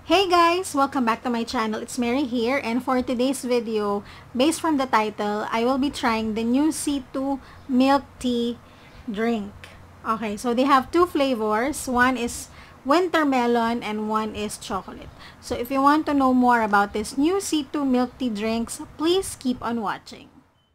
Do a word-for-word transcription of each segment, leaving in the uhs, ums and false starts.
Hey guys! Welcome back to my channel. It's Mary here, and for today's video, based from the title, I will be trying the new C two milk tea drink. Okay, so they have two flavors. One is winter melon and one is chocolate. So if you want to know more about this new C two milk tea drinks, please keep on watching.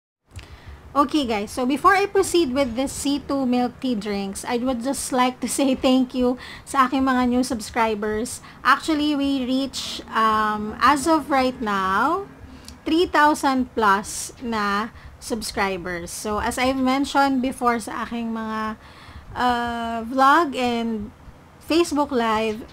Okay guys, so before I proceed with this C two milk tea drinks, I would just like to say thank you sa aking mga new subscribers. Actually, we reach, um, as of right now, three thousand plus na subscribers. So, as I've mentioned before sa aking mga uh, vlog and Facebook Live,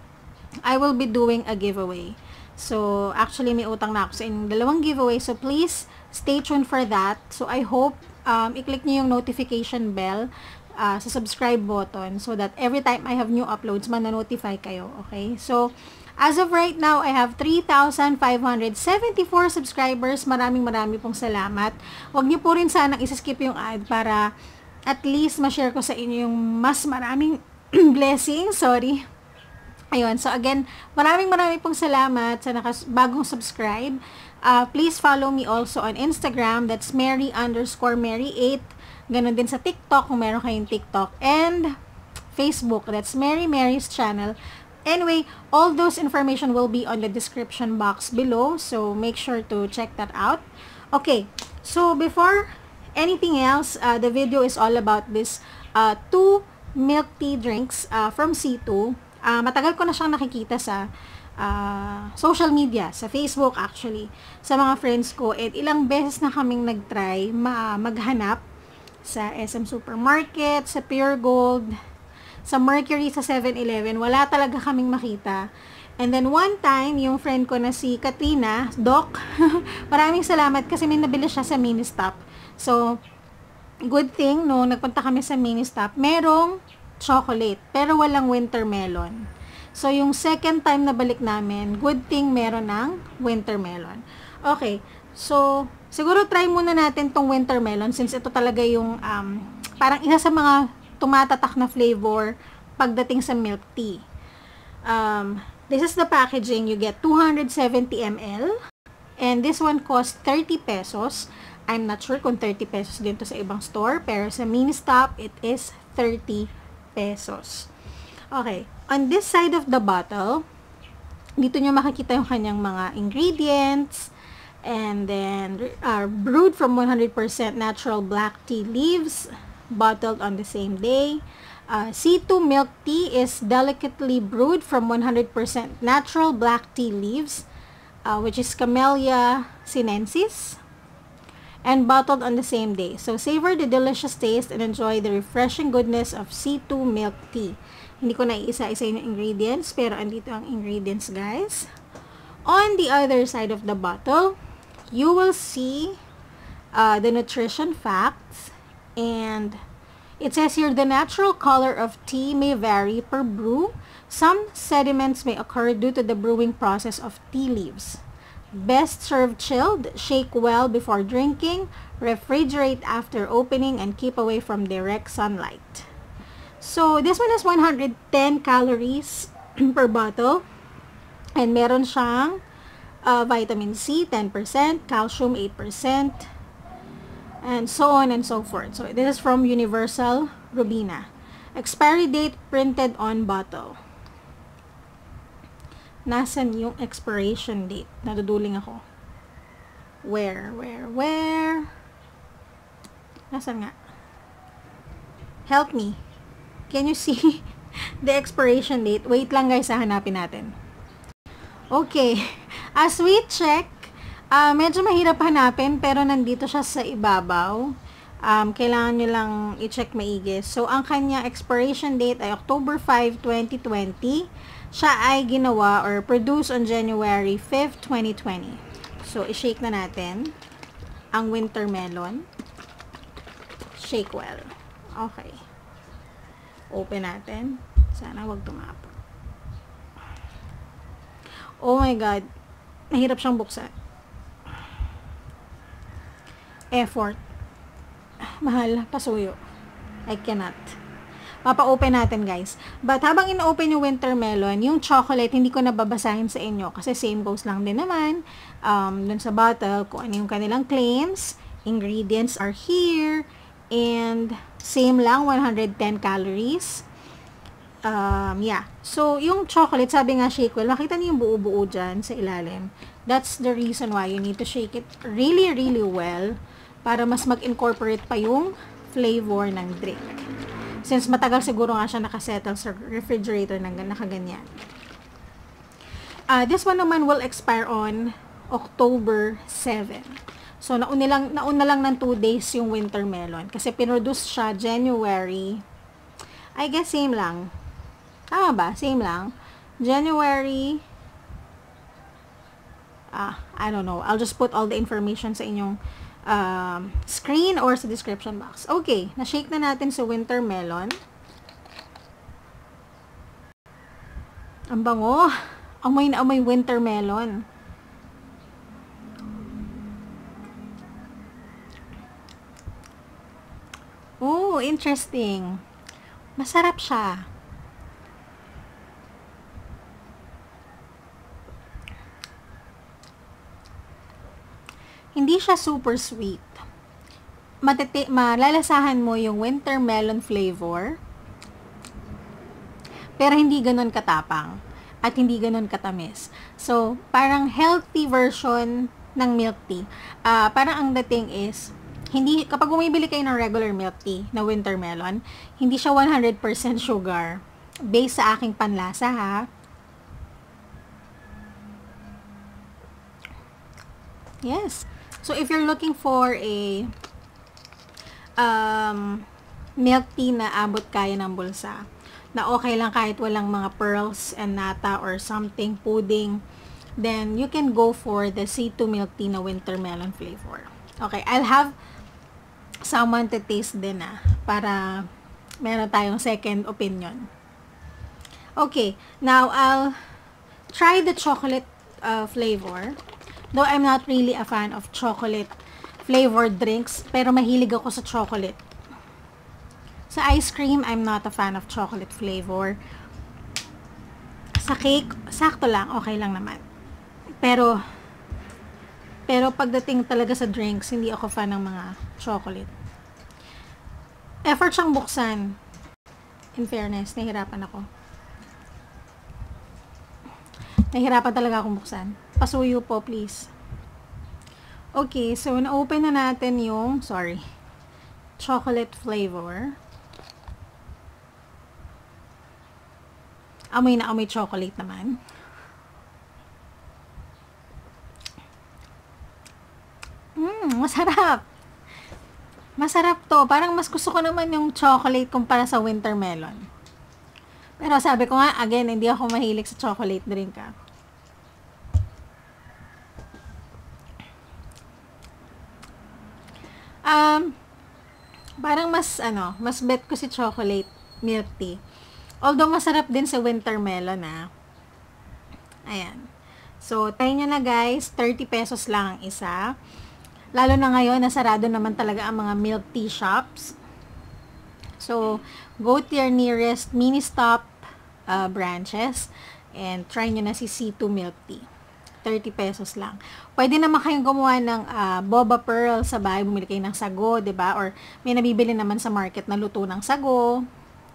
I will be doing a giveaway. So, actually, may utang na ako sa inyong dalawang giveaway. So, please, stay tuned for that. So, I hope um, i-click nyo yung notification bell uh, sa subscribe button so that every time I have new uploads, man-notify kayo. Okay? So, as of right now, I have three thousand five hundred seventy-four subscribers. Maraming maraming pong salamat. Huwag nyo po rin sanang isa-skip yung ad para at least ma-share ko sa inyo yung mas maraming blessings. Sorry. Ayun. So, again, maraming maraming pong salamat sa nakas bagong subscribe. Uh, please follow me also on Instagram. That's Mary underscore Mary eight. Ganon din sa TikTok kung meron kayong TikTok. And Facebook. That's Mary Mary's channel. Anyway, all those information will be on the description box below. So, make sure to check that out. Okay. So, before anything else, uh, the video is all about this uh, two milk tea drinks uh, from C two. Uh, matagal ko na siyang nakikita sa uh, social media, sa Facebook actually, sa mga friends ko. At ilang beses na kaming nag-try ma maghanap sa S M Supermarket, sa Pure Gold, sa Mercury, sa seven eleven. Wala talaga kaming makita. And then one time, yung friend ko na si Katrina, Doc, maraming salamat kasi may nabili siya sa Ministop. So, good thing, no, nagpunta kami sa Ministop, merong chocolate, pero walang winter melon. So, yung second time na balik namin, good thing meron ng winter melon. Okay, so, siguro try muna natin tong winter melon since ito talaga yung um, parang isa sa mga tumatatak na flavor pagdating sa milk tea. Um, this is the packaging. You get two hundred seventy milliliters and this one cost thirty pesos. I'm not sure kung thirty pesos din to sa ibang store, pero sa Ministop, it is thirty pesos. Okay. On this side of the bottle, dito nyo makikita yung kanyang mga ingredients. And then, uh, brewed from one hundred percent natural black tea leaves, bottled on the same day. Uh, C two milk tea is delicately brewed from one hundred percent natural black tea leaves, uh, which is Camellia sinensis, and bottled on the same day. So, savor the delicious taste and enjoy the refreshing goodness of C two milk tea. Hindi ko na iisa-isa yung ingredients, pero andito ang ingredients, guys. On the other side of the bottle, you will see uh, the nutrition facts, and it says here, the natural color of tea may vary per brew. Some sediments may occur due to the brewing process of tea leaves. Best served chilled, shake well before drinking, refrigerate after opening, and keep away from direct sunlight. So, this one has one hundred ten calories per bottle. And meron siyang uh, vitamin C, ten percent, calcium, eight percent, and so on and so forth. So, this is from Universal Rubina. Expiry date printed on bottle. Nasaan yung expiration date? Naduduling ako. Where? Where? Where? Nasaan nga? Help me. Can you see the expiration date? Wait lang guys, hanapin natin. Okay. As we check, uh, medyo mahirap hanapin pero nandito siya sa ibabaw. Um, kailangan nyo lang i-check maigi. So, ang kanya expiration date ay October fifth, twenty twenty. Siya ay ginawa or produced on January fifth, twenty twenty. So, i-shake na natin ang winter melon. Shake well. Okay. Open natin. Sana wag tumapo. Oh my God. Nahirap siyang buksan. Effort. Mahal. Pasuyo. I cannot. Papa-open natin, guys. But habang ina-open yung winter melon, yung chocolate, hindi ko nababasahin sa inyo kasi same goes lang din naman um, dun sa bottle kung ano yung kanilang claims. Ingredients are here. And same lang, one hundred ten calories. Um, yeah. So, yung chocolate, sabi nga shake well, makita niyo yung buo-buo dyan sa ilalim. That's the reason why you need to shake it really, really well para mas mag-incorporate pa yung flavor ng drink. Since matagal siguro nga siya nakasettle sa refrigerator ng nakaganyan. Uh, this one naman will expire on October seventh. So, nauna lang, nauna lang ng two days yung winter melon. Kasi pinroduce siya January. I guess same lang. Tama ba? Same lang. January. Ah, I don't know. I'll just put all the information sa inyong um, screen or sa description box. Okay. Na-shake na natin sa winter melon. Ang bango. Amoy na amoy winter melon. Oh, interesting. Masarap siya. Hindi siya super sweet. Matiti malalasahan mo yung winter melon flavor. Pero hindi ganoon katapang. At hindi ganoon katamis. So, parang healthy version ng milk tea. Uh, parang ang dating is, hindi, kapag bumibili kayo ng regular milk tea na winter melon, hindi siya one hundred percent sugar. Based sa aking panlasa, ha. Yes. So, if you're looking for a um, milk tea na abot kaya ng bulsa, na okay lang kahit walang mga pearls and nata or something, pudding, then you can go for the C two milk tea na winter melon flavor. Okay, I'll have someone to taste din na para meron tayong second opinion. Okay, now I'll try the chocolate uh, flavor. Though I'm not really a fan of chocolate flavored drinks, pero mahilig ako sa chocolate. Sa ice cream, I'm not a fan of chocolate flavor. Sa cake, sakto lang, okay lang naman. Pero, pero pagdating talaga sa drinks, hindi ako fan ng mga chocolate. Effort siyang buksan. In fairness, nahihirapan ako. Nahihirapan talaga akong buksan. Pasuyo po, please. Okay, so na-open na natin yung, sorry, chocolate flavor. Amoy na amoy chocolate naman. Mmm, masarap. Masarap to. Parang mas gusto ko naman yung chocolate kumpara sa winter melon. Pero sabi ko nga, again, hindi ako mahilig sa chocolate drink, ah. Um, parang mas, ano, mas bet ko si chocolate milk tea. Although, masarap din sa winter melon, ah. Ayan. So, try nyo na, guys. thirty pesos lang ang isa. Lalo na ngayon, nasarado naman talaga ang mga milk tea shops. So, go to your nearest mini-stop uh, branches and try nyo na si C two milk tea. thirty pesos lang. Pwede naman kayong gumawa ng uh, boba pearl sa bahay. Bumili kayo ng sago, 'di ba? Or may nabibili naman sa market na luto ng sago.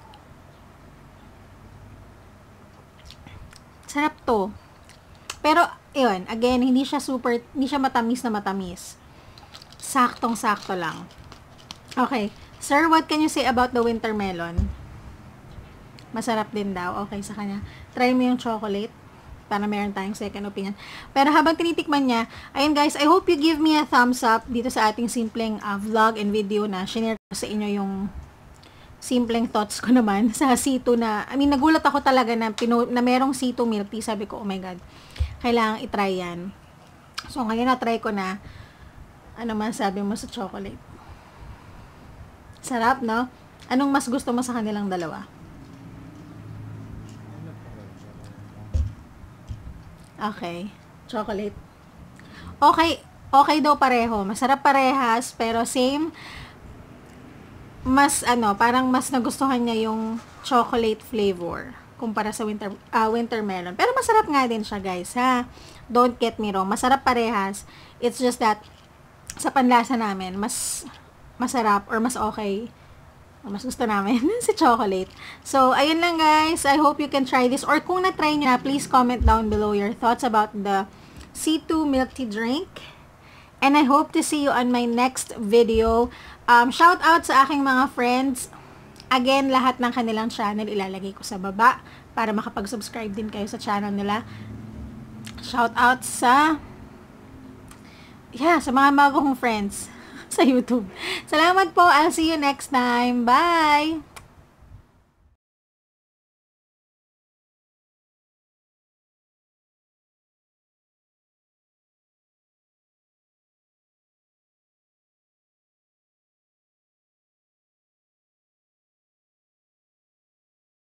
Sarap to. Pero, yun, again, hindi siya super, hindi siya matamis na matamis. Saktong-sakto lang. Okay. Sir, what can you say about the winter melon? Masarap din daw. Okay, sa kanya. Try mo yung chocolate para meron tayong second opinion. Pero habang tinitikman niya, ayun guys, I hope you give me a thumbs up dito sa ating simpleng uh, vlog and video na shinare ko sa inyo yung simpleng thoughts ko naman sa C two na, I mean, nagulat ako talaga na, pino, na merong C two milk tea. Sabi ko, oh my God, kailangang itry yan. So, ngayon na-try ko na, ano man sabi mo sa chocolate? Sarap, no? Anong mas gusto mo sa kanilang dalawa? Okay. Chocolate. Okay. Okay daw pareho. Masarap parehas, pero same mas ano, parang mas nagustuhan niya yung chocolate flavor kumpara sa winter uh, winter melon. Pero masarap nga din siya, guys, ha. Don't get me wrong. Masarap parehas. It's just that sa panlasa namin, mas masarap or mas okay, or mas gusto namin si chocolate. So, ayun lang, guys. I hope you can try this. Or kung na-try nyo na, please comment down below your thoughts about the C two milk tea drink. And I hope to see you on my next video. Um, shout out sa aking mga friends. Again, lahat ng kanilang channel ilalagay ko sa baba para makapag-subscribe din kayo sa channel nila. Shout out sa yeah, sa mga bago kong friends sa YouTube. Salamat po. I'll see you next time. Bye!